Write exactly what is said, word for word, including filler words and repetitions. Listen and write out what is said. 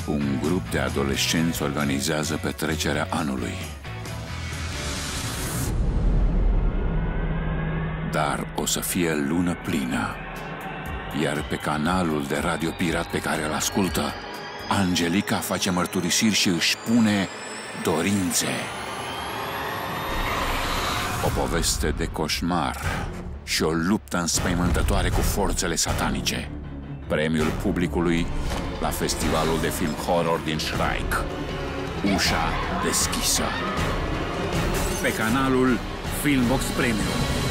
Un grup de adolescenți organizează petrecerea anului. Dar o să fie lună plină. Iar pe canalul de radio pirat pe care îl ascultă, Angelica face mărturisiri și își pune dorințe. O poveste de coșmar și o luptă înspăimântătoare cu forțele satanice. Premiul publicului la Festivalul de Film Horror din Shrike. Ușa deschisă. Pe canalul Filmbox Premium.